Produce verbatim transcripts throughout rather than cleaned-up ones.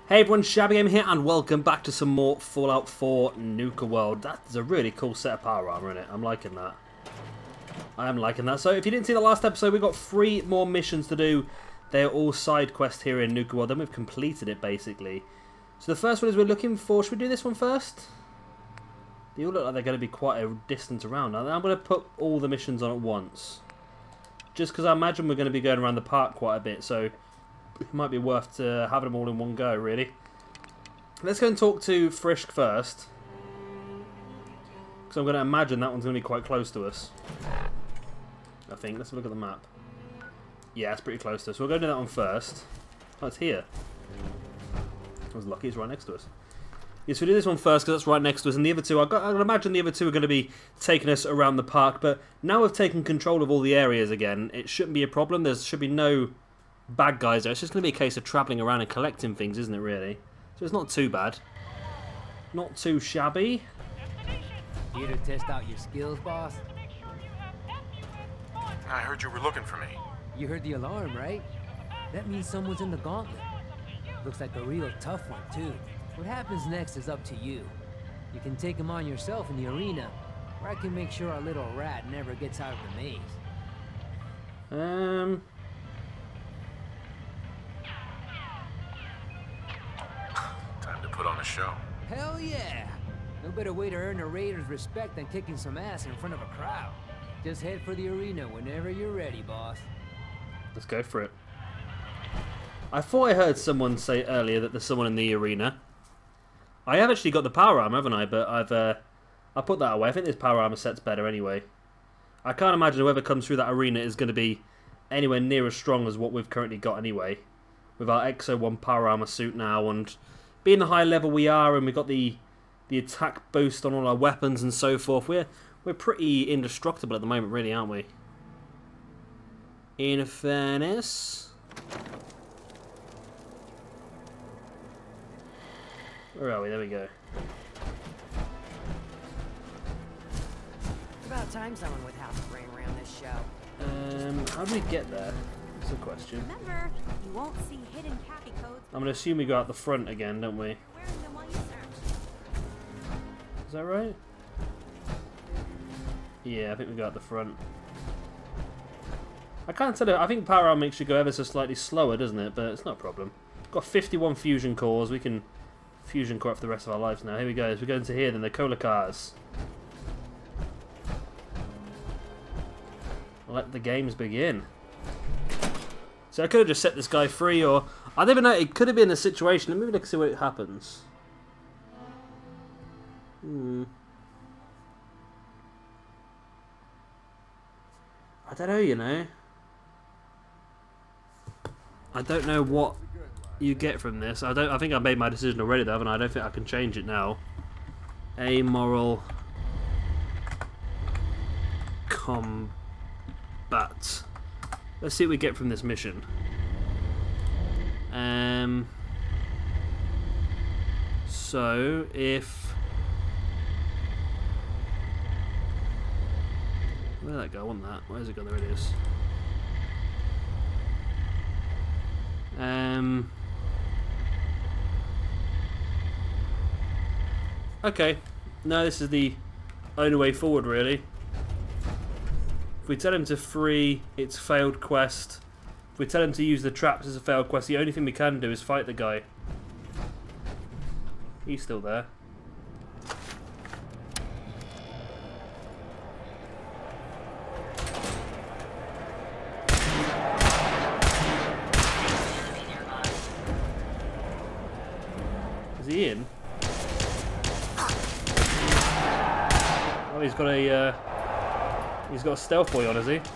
Hey everyone, Shabby Gamer here, and welcome back to some more Fallout four Nuka World. That's a really cool set of power armor in it. I'm liking that. I am liking that. So if you didn't see the last episode, we've got three more missions to do. They're all side quests here in Nuka World. Then we've completed it, basically. So the first one is we're looking for... Should we do this one first? They all look like they're going to be quite a distance around. Now, I'm going to put all the missions on at once. Just because I imagine we're going to be going around the park quite a bit, so... it might be worth uh, having them all in one go, really. Let's go and talk to Frisk first. Because I'm going to imagine that one's going to be quite close to us. I think. Let's have a look at the map. Yeah, it's pretty close to us. We'll go do that one first. Oh, it's here. I was lucky it's right next to us. Yes, we do this one first because that's right next to us. And the other two, I can imagine the other two are going to be taking us around the park. But now we've taken control of all the areas again, it shouldn't be a problem. There should be no... bad guys there. It's just going to be a case of travelling around and collecting things, isn't it, really? So it's not too bad. Not too shabby. Here to test out your skills, boss? I heard you were looking for me. You heard the alarm, right? That means someone's in the gauntlet. Looks like a real tough one, too. What happens next is up to you. You can take him on yourself in the arena, or I can make sure our little rat never gets out of the maze. Um... Time to put on a show. Hell yeah! No better way to earn a raider's respect than kicking some ass in front of a crowd. Just head for the arena whenever you're ready, boss. Let's go for it. I thought I heard someone say earlier that there's someone in the arena. I have actually got the power armor, haven't I? But I've uh, I put that away. I think this power armor set's better anyway. I can't imagine whoever comes through that arena is going to be anywhere near as strong as what we've currently got anyway. With our X O one power armor suit now, and being the high level we are, and we've got the the attack boost on all our weapons and so forth, we're we're pretty indestructible at the moment, really, aren't we? In fairness, where are we? There we go. About time someone with house brain ran this show. Um, how do we get there? That's a question. Remember, you won't see hidden copy codes. I'm gonna assume we go out the front again, don't we? Wearing them while you search. Is that right? Yeah, I think we go out the front. I can't tell you. I think power armor makes you go ever so slightly slower, doesn't it? But it's not a problem. Got fifty-one fusion cores. We can fusion core for the rest of our lives now. Here we go. As we go into here, then the cola cars. Let the games begin. So I could have just set this guy free, or I don't even know. It could have been a situation. Maybe let's see what happens. Hmm. I don't know, you know. I don't know what you get from this. I don't. I think I made my decision already, though, haven't I? I don't think I can change it now. Amoral combat. Let's see what we get from this mission. Um. So if where'd that go? I want that. Where's it gone? There it is. Um. Okay. No, this is the only way forward, really. If we tell him to free, it's failed quest. If we tell him to use the traps as a failed quest, the only thing we can do is fight the guy. He's still there. Is he in? Oh, he's got a uh, he's got a stealth boy on, has he?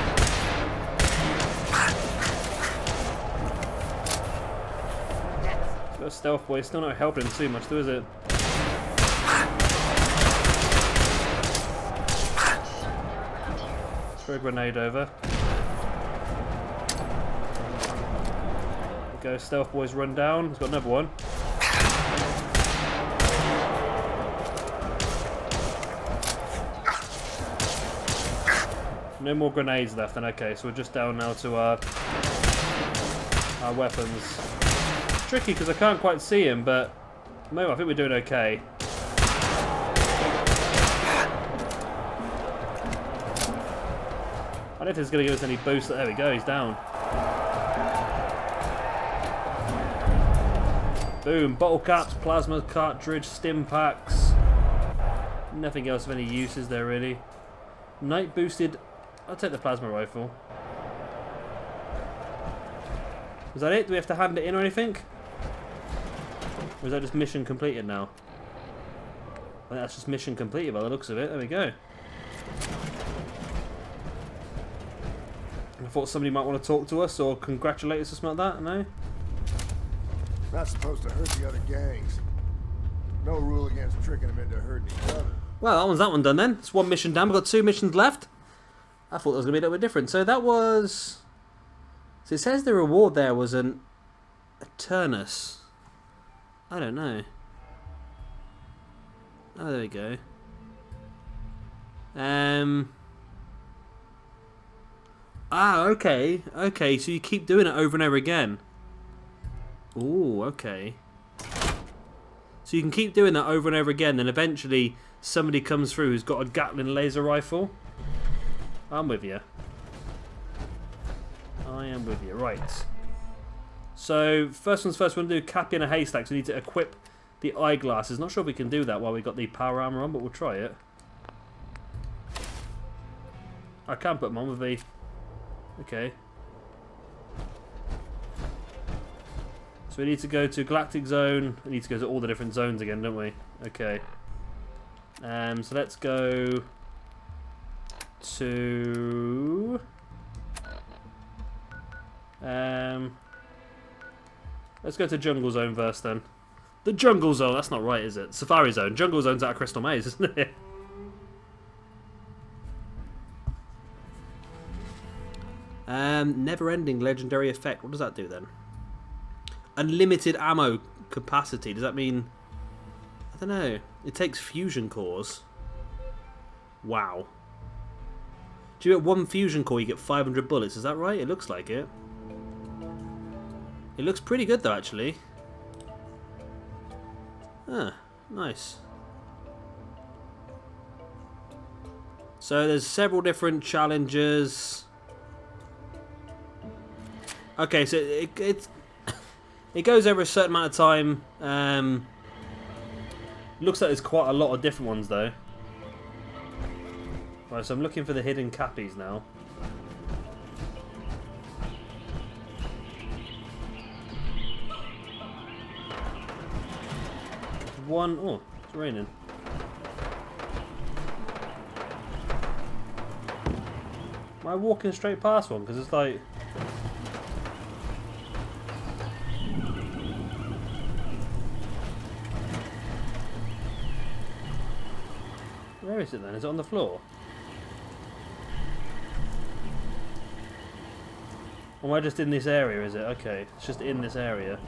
He's got a stealth boy. It's still not helping him too much, though, is it? Throw a grenade over. There we go. Stealth boy's run down. He's got another one. No more grenades left then, okay, so we're just down now to our, our weapons. tricky because I can't quite see him, but no, I think we're doing okay. I don't think it's going to give us any boost. There we go, he's down. Boom, bottle caps, plasma cartridge, stim packs. Nothing else of any use is there really. Night boosted. I'll take the plasma rifle. Is that it? Do we have to hand it in or anything? Or is that just mission completed now? I think that's just mission completed by the looks of it. There we go. I thought somebody might want to talk to us or congratulate us or something like that. No? Not supposed to hurt the other gangs. No rule against tricking them into hurting each other. Well, that one's that one done then. It's one mission done. We've got two missions left. I thought that was going to be a little bit different. So that was... So it says the reward there was an Eternus. I don't know. Oh, there we go. Um... Ah, okay. Okay, so you keep doing it over and over again. Ooh, okay. So you can keep doing that over and over again, then eventually somebody comes through who's got a Gatling laser rifle. I'm with you. I am with you. Right. So, first one's first, we're going to do Cappy in a haystack, so we need to equip the eyeglasses. Not sure if we can do that while we've got the power armor on, but we'll try it. I can put them on with the... Okay. So we need to go to Galactic Zone. We need to go to all the different zones again, don't we? Okay. Um, so let's go to... Um, let's go to Jungle Zone first then. The Jungle Zone, that's not right, is it? Safari Zone. Jungle Zone's out of Crystal Maze, isn't it? Um, never-ending legendary effect. What does that do then? Unlimited ammo capacity. Does that mean... I don't know. It takes fusion cores. Wow. Do you get one fusion core, you get five hundred bullets. Is that right? It looks like it. It looks pretty good though, actually. Ah, nice. So there's several different challenges. Okay, so it, it, it goes over a certain amount of time. Um, looks like there's quite a lot of different ones though. Right, so I'm looking for the hidden cappies now. One, oh, it's raining. Am I walking straight past one? Because it's like... Where is it then? Is it on the floor? Or am I just in this area, is it? Okay, it's just in this area.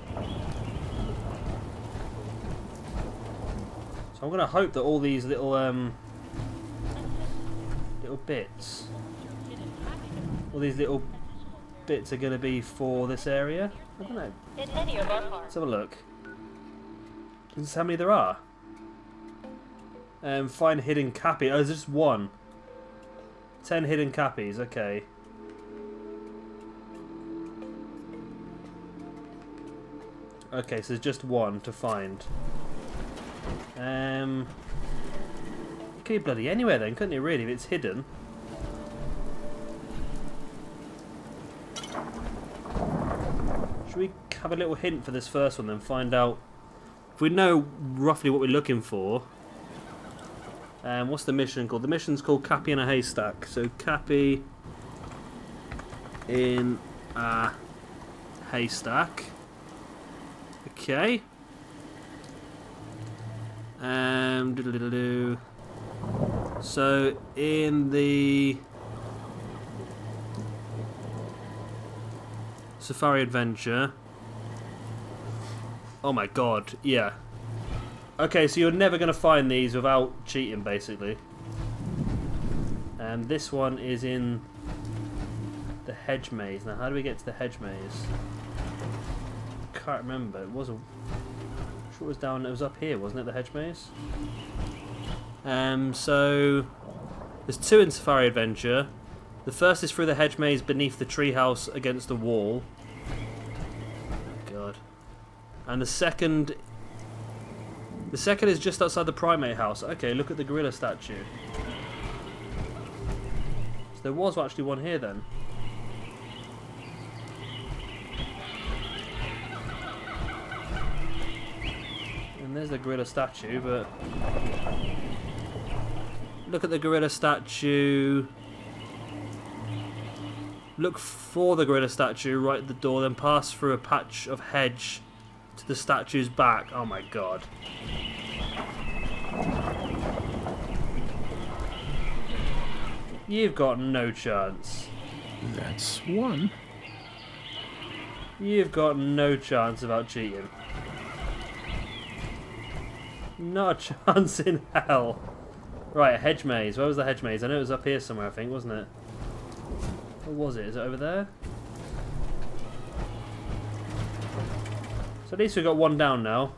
So I'm going to hope that all these little um, little bits, all these little bits are going to be for this area. I don't know. Let's have a look. This is how many there are. Um, find hidden cappy. Oh, there's just one. Ten hidden cappies. Okay. Okay, so there's just one to find. Um, it could be bloody anywhere then, couldn't it? Really, if it's hidden. Should we have a little hint for this first one, then find out if we know roughly what we're looking for? Um, what's the mission called? The mission's called Cappy in a Haystack. So Cappy in a haystack. Okay. Um, doo -doo -doo -doo -doo. So in the Safari Adventure. Oh my god, yeah. Okay, so you're never going to find these without cheating, basically. And this one is in the hedge maze. Now, how do we get to the hedge maze? can't remember. It was a... I'm sure it was down... It was up here, wasn't it? The hedge maze? Um, so... There's two in Safari Adventure. The first is through the hedge maze beneath the treehouse against the wall. Oh, God. And the second... The second is just outside the Primate house. Okay, look at the gorilla statue. So there was actually one here then. And there's the gorilla statue, but... Look at the gorilla statue. Look for the gorilla statue right at the door, then pass through a patch of hedge to the statue's back. Oh my God. You've got no chance. That's one. You've got no chance about cheating. Not a chance in hell. Right, hedge maze. Where was the hedge maze? I know it was up here somewhere, I think, wasn't it? What was it? Is it over there? So at least we've got one down now.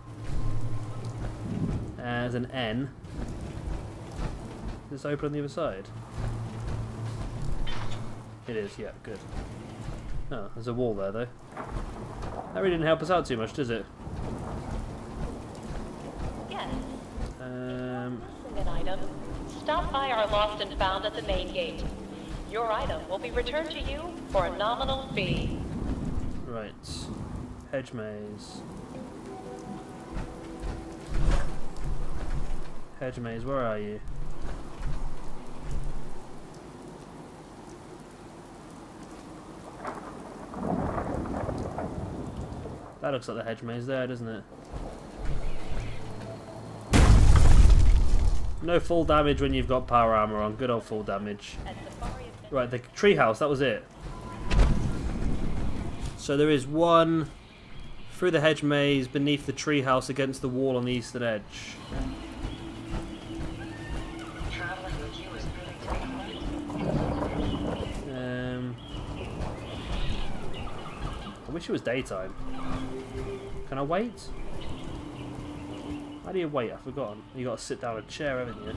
As an N. Is this open on the other side? It is, yeah, good. Oh, there's a wall there, though. That really didn't help us out too much, does it? Yes. Um... An item. Stop by our lost and found at the main gate. Your item will be returned to you for a nominal fee. Right. Hedge maze. Hedge maze, where are you? That looks like the hedge maze there, doesn't it? No full damage when you've got power armor on. Good old full damage. Right, the treehouse, that was it. So there is one through the hedge maze beneath the treehouse against the wall on the eastern edge. Um, I wish it was daytime. Can I wait? How do you wait? I've forgotten. You got to sit down in a chair, haven't you?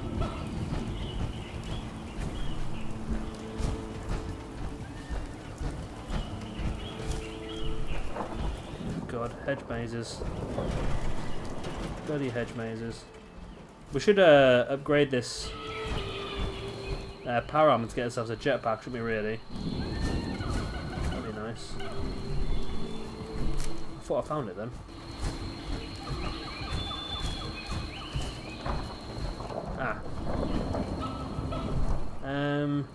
God, hedge mazes. Bloody hedge mazes. We should uh, upgrade this uh, power armor to get ourselves a jetpack, shouldn't we, really? That'd be nice. I thought I found it then. Ah. Um.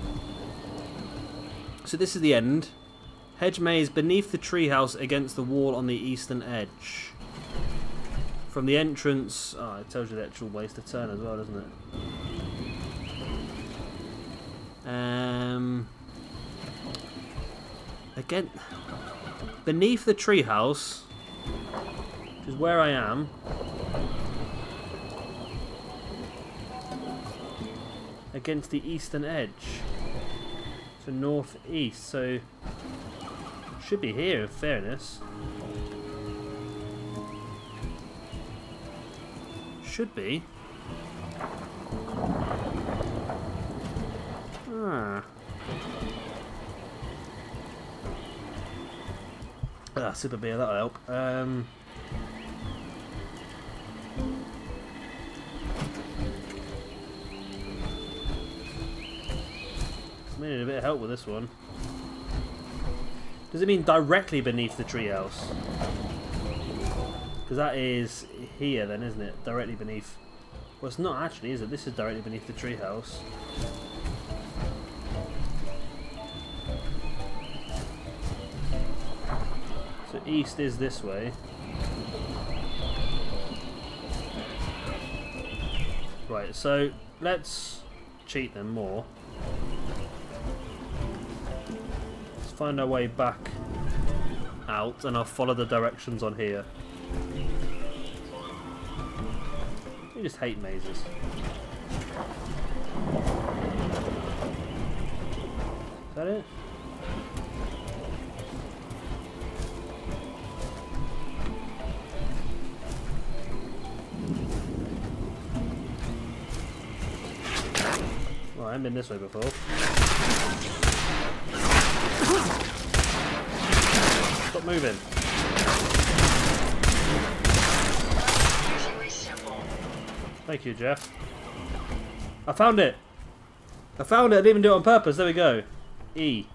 So this is the end. Hedge maze beneath the treehouse against the wall on the eastern edge. From the entrance... Oh, it tells you the actual ways to turn as well, doesn't it? Um... Again... Beneath the treehouse, which is where I am, against the eastern edge. So northeast, so... Should be here, in fairness. Should be. Ah. Ah, super beer, that'll help. Um. We need a bit of help with this one. Does it mean directly beneath the treehouse? Because that is here then, isn't it? Directly beneath. Well, it's not actually, is it? This is directly beneath the treehouse. So east is this way. Right, so let's cheat them more. Find our way back out and I'll follow the directions on here. You just hate mazes. Is that it? haven't been this way before. Stop moving. Thank you, Jeff. I found it! I found it! I didn't even do it on purpose. There we go. E.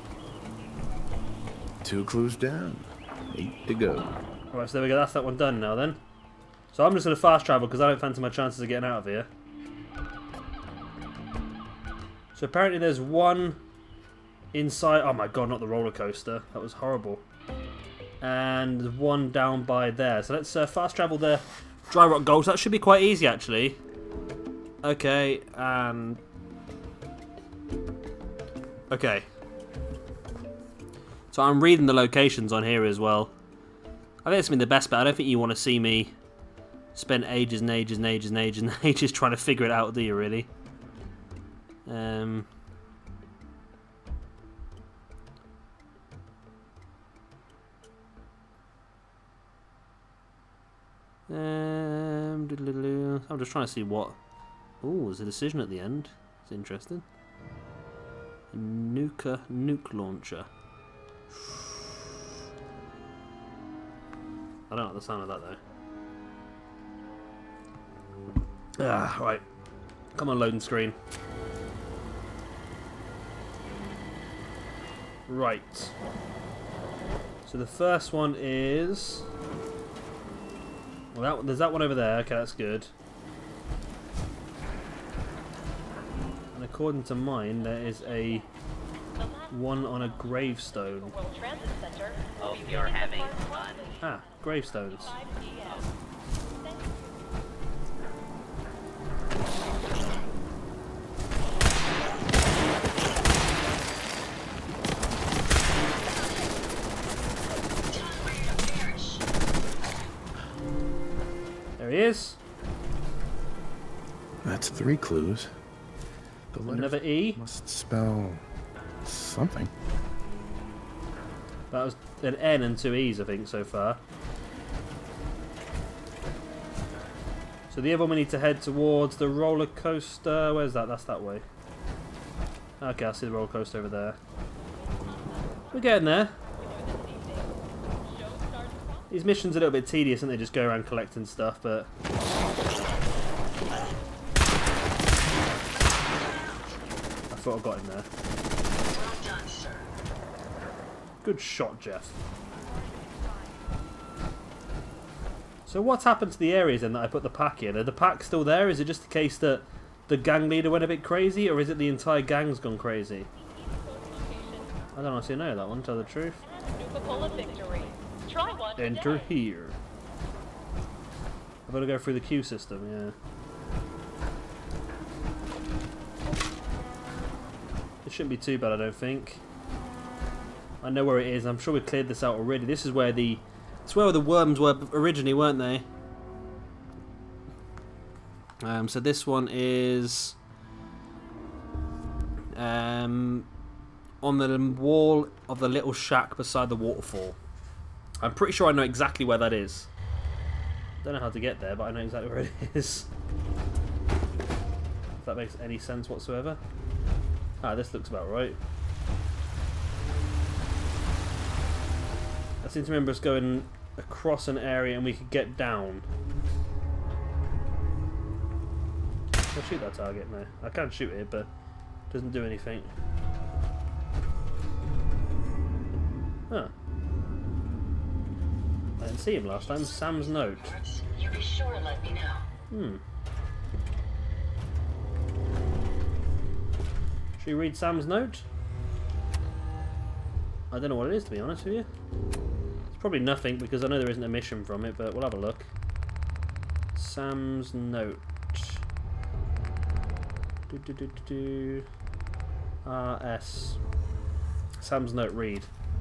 Two clues down. Eight to go. Alright, so there we go. That's that one done now then. So I'm just going to fast travel because I don't fancy my chances of getting out of here. So apparently there's one inside... Oh my god, not the roller coaster. That was horrible. And one down by there. So let's uh, fast travel there. Dry Rock Gold. So that should be quite easy actually. Okay, and... Okay. So I'm reading the locations on here as well. I think it's been the best bit. I don't think you want to see me spend ages and ages and ages and ages and ages trying to figure it out, do you really? Um... Um, I'm just trying to see what... Oh, there's a decision at the end. It's interesting. A Nuka nuke launcher. I don't like the sound of that though. Ah, right. Come on, loading screen. Right. So the first one is... Well, that, there's that one over there. Okay, that's good. And according to mine, there is a one on a gravestone. Hope you're having fun. Ah, gravestones. There he is. That's three clues. The letter Another E. must spell something. That was an N and two E's, I think, so far. So the other one we need to head towards the roller coaster. Where's that? That's that way. Okay, I see the roller coaster over there. We're getting there. These missions are a little bit tedious, and they just go around collecting stuff, but... I thought I got him there. Good shot, Jeff. So what's happened to the areas then that I put the pack in? Are the packs still there? Is it just the case that the gang leader went a bit crazy, or is it the entire gang's gone crazy? I don't honestly know that one, to tell the truth. Enter here. I've got to go through the queue system, yeah. It shouldn't be too bad, I don't think. I know where it is. I'm sure we cleared this out already. This is where the... It's where the worms were originally, weren't they? Um, so this one is... Um, on the wall of the little shack beside the waterfall. I'm pretty sure I know exactly where that is. Don't know how to get there, but I know exactly where it is. If that makes any sense whatsoever. Ah, this looks about right. I seem to remember us going across an area and we could get down. I'll shoot that target now. I can shoot it, but it doesn't do anything. Huh. I didn't see him last time. Sam's note. You be sure let me know. Hmm. Should we read Sam's note? I don't know what it is, to be honest with you. It's probably nothing because I know there isn't a mission from it, but we'll have a look. Sam's note. Do, do, do, do, do. R S. Sam's note read.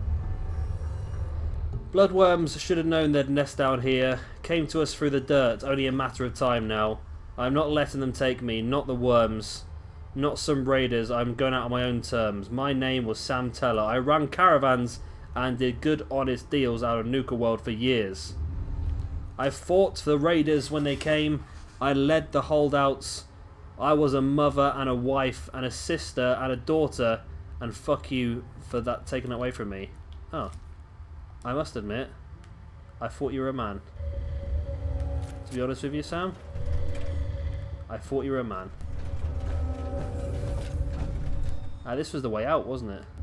Bloodworms should have known they'd nest down here. Came to us through the dirt, only a matter of time now. I'm not letting them take me, not the worms. Not some raiders, I'm going out on my own terms. My name was Sam Teller. I ran caravans and did good honest deals out of Nuka World for years. I fought the raiders when they came. I led the holdouts I was a mother and a wife and a sister and a daughter, and fuck you for that taken away from me. Oh. I must admit, I thought you were a man. To be honest with you, Sam, I thought you were a man. Ah, this was the way out, wasn't it?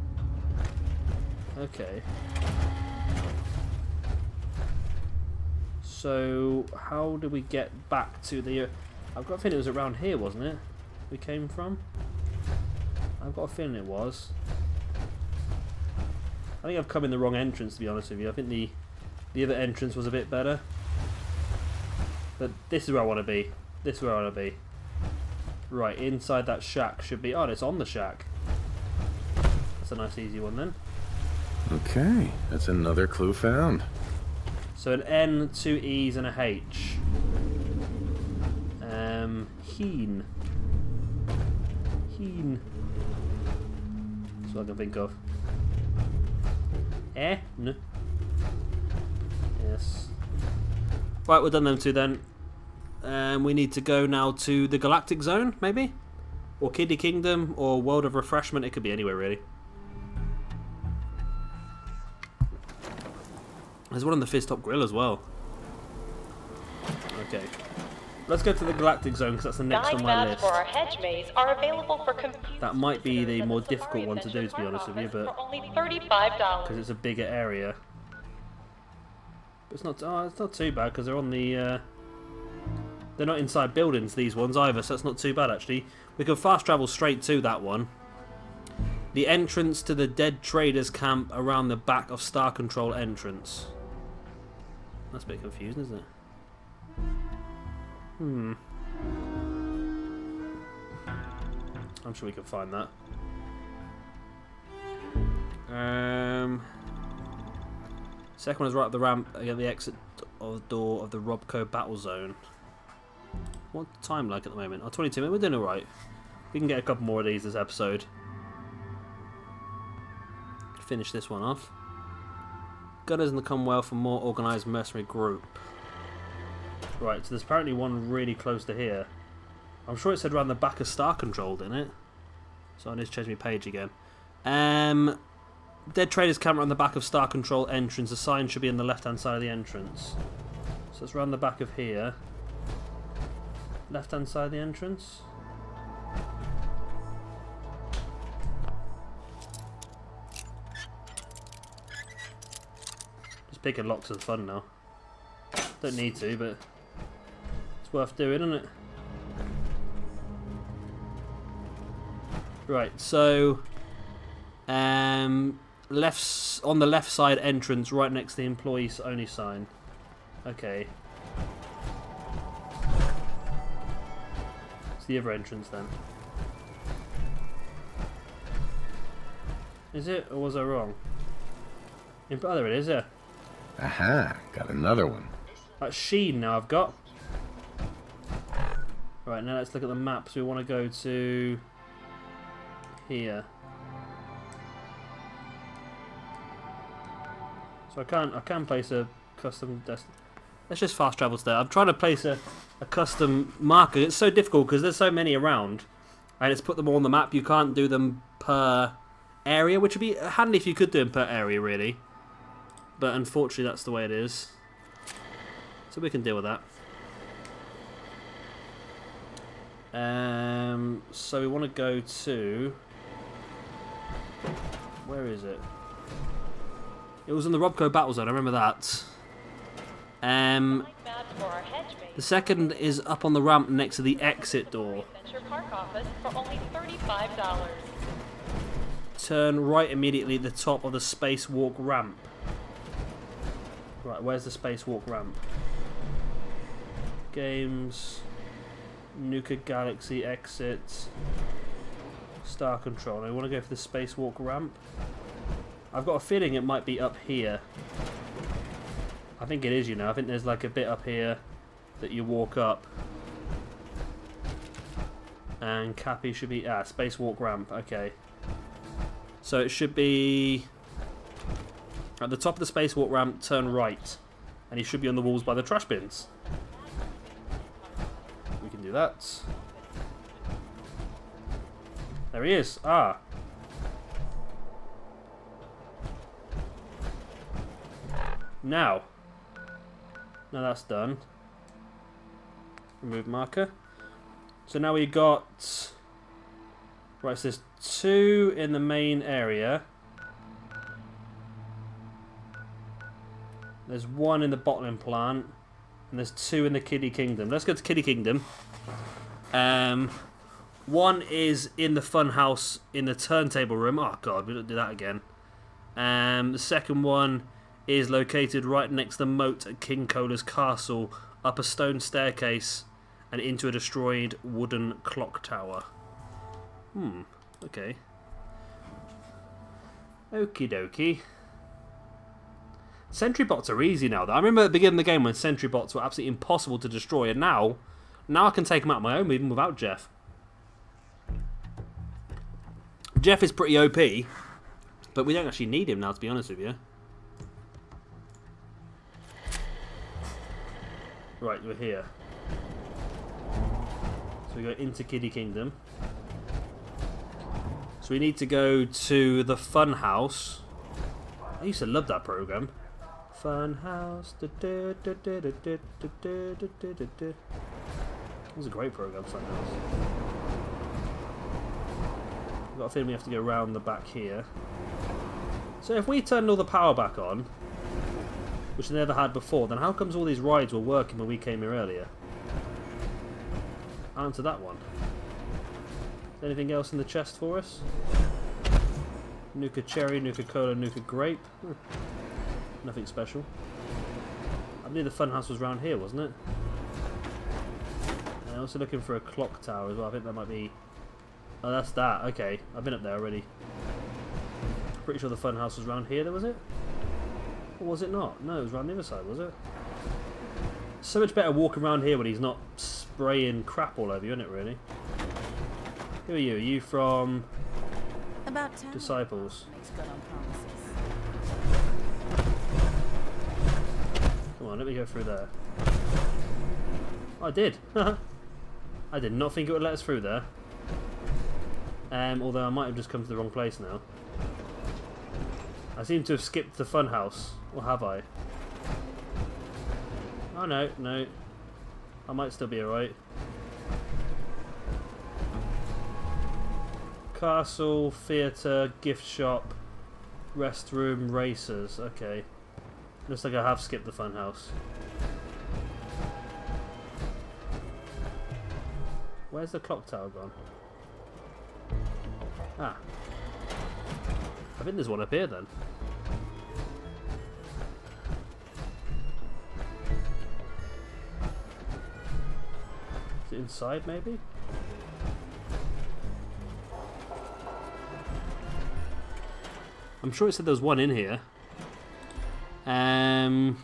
Okay. So, how do we get back to the... Uh, I've got a feeling it was around here, wasn't it? We came from? I've got a feeling it was. I think I've come in the wrong entrance, to be honest with you. I think the, the other entrance was a bit better. But this is where I want to be. This is where I want to be. Right, inside that shack should be... Oh, it's on the shack. That's a nice easy one then. Okay, that's another clue found. So an N, two E's and a H. Um, Heen. Heen. That's what I can think of. Eh? No. Yes. Right, we're done them two then. Um, we need to go now to the Galactic Zone, maybe? Or Kiddie Kingdom, or World of Refreshment. It could be anywhere, really. There's one on the Fizz Top Grill as well. Okay. Let's go to the Galactic Zone, because that's the next Guide on my maps list. for our hedge maze are available for confused That might be the visitors at more Safari difficult one to do, Adventure to be honest with you, Park but... office for only thirty-five dollars. Because it's a bigger area. But it's not, oh, it's not too bad, because they're on the... Uh, they're not inside buildings, these ones, either, so that's not too bad, actually. We can fast travel straight to that one. The entrance to the Dead Traders camp around the back of Star Control entrance. That's a bit confusing, isn't it? Hmm. I'm sure we can find that. Um, second one is right up the ramp at the exit of the door of the Robco Battle Zone. What's the time like at the moment? Oh, twenty-two minutes. We're doing alright. We can get a couple more of these this episode. Finish this one off. Gunners in the Commonwealth, a more organised mercenary group. Right, so there's apparently one really close to here. I'm sure it said around the back of Star Control, didn't it? So I need to change my page again. Um, Dead Traders camp on the back of Star Control entrance. The sign should be on the left-hand side of the entrance. So it's around the back of here. Left-hand side of the entrance. Just picking locks is fun now. Don't need to, but it's worth doing, isn't it? Right, so um, left on the left side entrance, right next to the employees only sign. Okay. It's the other entrance then. Is it, or was I wrong? Oh, there it is, yeah. Aha, got another one. That's Sheen now I've got. Right, now let's look at the map. So we want to go to here. So I can't I can place a custom dest. Let's just fast travel to there. I'm trying to place a, a custom marker. It's so difficult because there's so many around, and it's put them all on the map. You can't do them per area, which would be handy if you could do them per area, really. But unfortunately, that's the way it is. So we can deal with that. Um, so we want to go to... Where is it? It was in the Robco Battle Zone, I remember that. Um, the second is up on the ramp next to the exit door. Adventure Park office for only thirty-five dollars. Turn right immediately at the top of the spacewalk ramp. Right, where's the spacewalk ramp? Games, Nuka Galaxy exit, Star Control. I want to go for the spacewalk ramp. I've got a feeling it might be up here. I think it is, you know. I think there's like a bit up here that you walk up. And Cappy should be... Ah, spacewalk ramp. Okay. So it should be... At the top of the spacewalk ramp, turn right. And he should be on the walls by the trash bins. We can do that. There he is. Ah. Now. Now that's done. Remove marker. So now we got... Right, so there's two in the main area. There's one in the bottling plant. And there's two in the Kiddie Kingdom. Let's go to Kiddie Kingdom. Um, one is in the funhouse in the turntable room. Oh god, we don't do that again. Um, the second one is located right next to the moat at King Cola's castle, up a stone staircase and into a destroyed wooden clock tower. Hmm, okay. Okie dokie. Sentry bots are easy now though. I remember at the beginning of the game when sentry bots were absolutely impossible to destroy, and now, now I can take them out on my own even without Jeff. Jeff is pretty O P, but we don't actually need him now, to be honest with you. Right, we're here. So we go into Kiddie Kingdom. So we need to go to the Fun House. I used to love that program. Fun House. It was a great program, Fun House. I've got a feeling we have to go around the back here. So if we turned all the power back on, which they never had before, then how comes all these rides were working when we came here earlier? Answer that one. Anything else in the chest for us? Nuka Cherry, Nuka Cola, Nuka Grape. Hmm. Nothing special. I believe the funhouse was around here, wasn't it? And I'm also looking for a clock tower as well. I think that might be... Oh, that's that. Okay, I've been up there already. Pretty sure the funhouse was around here, though, was it? Or was it not? No, it was around the other side, was it? So much better walking around here when he's not spraying crap all over you, isn't it, really? Who are you? Are you from... About time. Disciples? Makes good on promises. Come on, let me go through there. Oh, I did. I did not think it would let us through there. Um, although I might have just come to the wrong place now. I seem to have skipped the funhouse. Or have I? Oh no, no. I might still be alright. Castle, theatre, gift shop, restroom, racers. Okay. Looks like I have skipped the funhouse. Where's the clock tower gone? Ah. I think there's one up here then. Is it inside maybe? I'm sure it said there was one in here. Um,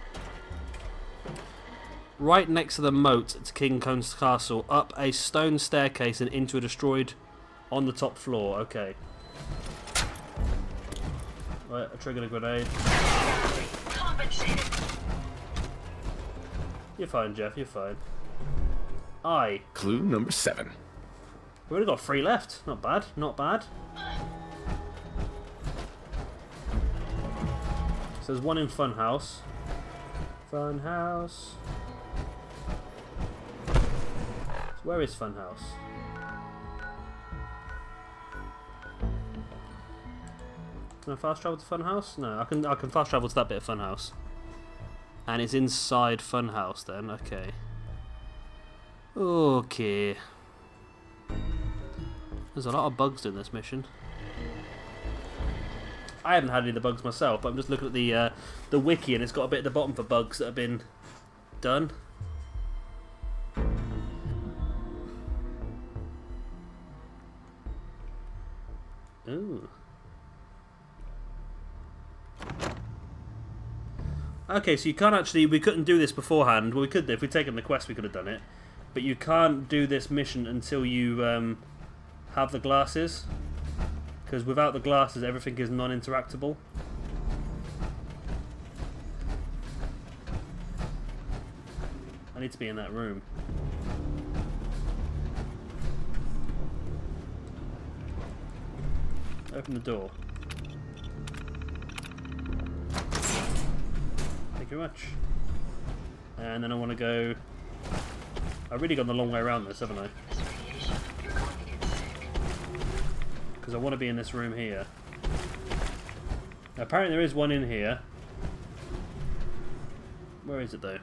right next to the moat to King Cone's castle, up a stone staircase and into a destroyed on the top floor. Okay. Right, I triggered a grenade. You're fine, Jeff, you're fine. I. Clue number seven. We've only got three left. Not bad, not bad. So there's one in Funhouse. Funhouse. So where is Funhouse? Can I fast travel to Funhouse? No, I can. I can fast travel to that bit of Funhouse. And it's inside Funhouse then. Okay. Okay. There's a lot of bugs in this mission. I haven't had any of the bugs myself, but I'm just looking at the uh, the wiki, and it's got a bit at the bottom for bugs that have been done. Ooh. Okay, so you can't actually... We couldn't do this beforehand. Well, we could if we'd taken the quest, we could have done it. But you can't do this mission until you um, have the glasses. Because without the glasses, everything is non-interactable. I need to be in that room. Open the door. Thank you very much. And then I want to go... I've really gone the long way around this, haven't I? Because I want to be in this room here. Now, apparently there is one in here. Where is it though?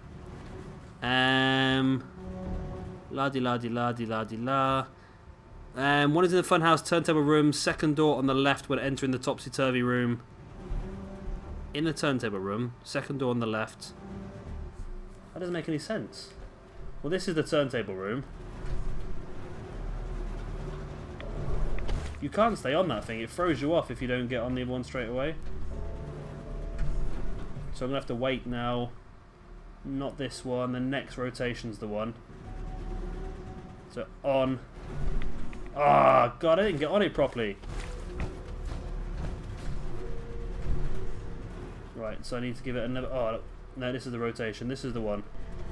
Um, la di la di la di la di la. Um, one is in the funhouse turntable room. Second door on the left when entering the topsy-turvy room. In the turntable room. Second door on the left. That doesn't make any sense. Well, this is the turntable room. You can't stay on that thing. It throws you off if you don't get on the other one straight away. So I'm going to have to wait now. Not this one. The next rotation's the one. So on. Ah, oh, God, I didn't get on it properly. Right, so I need to give it another... Oh, no, this is the rotation. This is the one.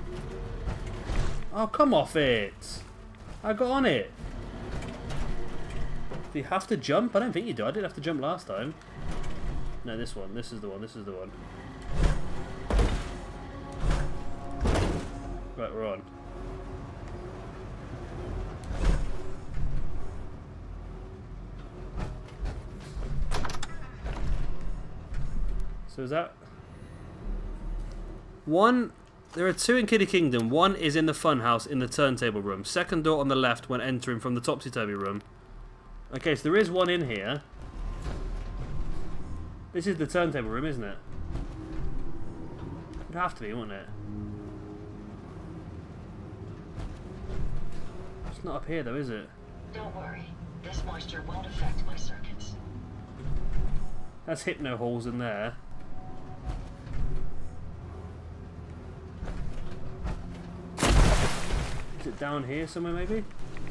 Oh, come off it. I got on it. Do you have to jump? I don't think you do. I did have to jump last time. No, this one. This is the one. This is the one. Right, we're on. So is that... One... There are two in Kiddy Kingdom. One is in the funhouse in the turntable room. Second door on the left when entering from the topsy-turvy room. Okay, so there is one in here. This is the turntable room, isn't it? It'd have to be, wouldn't it? It's not up here though, is it? Don't worry. This moisture won't affect my circuits. That's hypno holes in there. Is it down here somewhere maybe?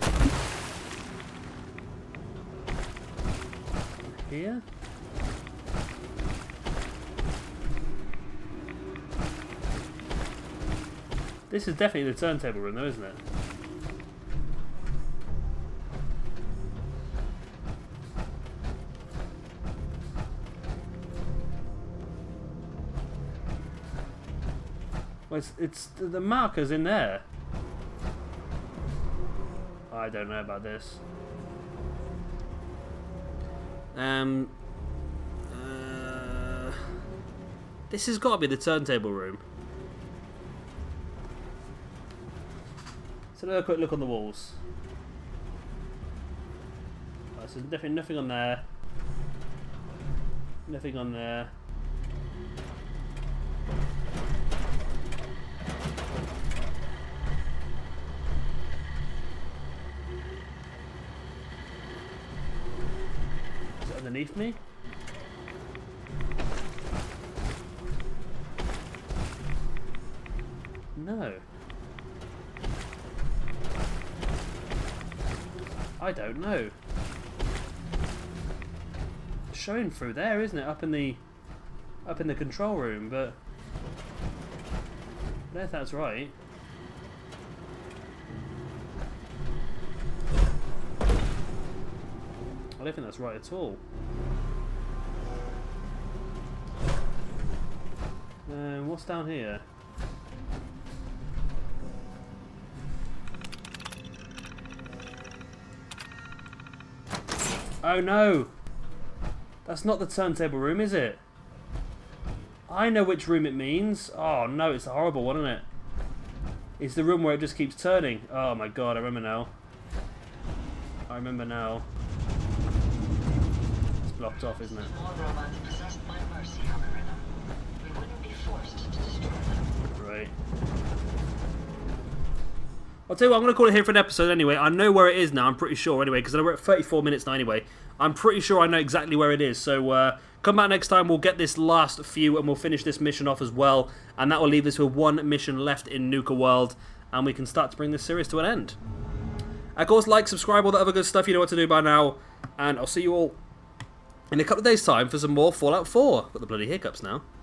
Here? This is definitely the turntable room though, isn't it? Well, it's, it's the marker's in there. I don't know about this. Um, uh, this has got to be the turntable room. So let's have a quick look on the walls. Right, so there's definitely nothing on there. Nothing on there. Underneath me? No. I don't know. It's showing through there, isn't it? Up in the up in the control room, but I don't know if that's right. I don't think that's right at all. Um, what's down here? Oh no! That's not the turntable room, is it? I know which room it means. Oh no, it's a horrible one, isn't it? It's the room where it just keeps turning. Oh my god, I remember now. I remember now. Blocked off, isn't it? More robots possessed by mercy algorithm. We wouldn't be forced to destroy them. Right. I'll tell you what, I'm going to call it here for an episode anyway. I know where it is now, I'm pretty sure anyway, because we're at thirty-four minutes now anyway. I'm pretty sure I know exactly where it is. So uh, come back next time, we'll get this last few and we'll finish this mission off as well. And that will leave us with one mission left in Nuka World. And we can start to bring this series to an end. Of course, like, subscribe, all that other good stuff, you know what to do by now. And I'll see you all in a couple of days' time for some more Fallout four. Got the bloody hiccups now.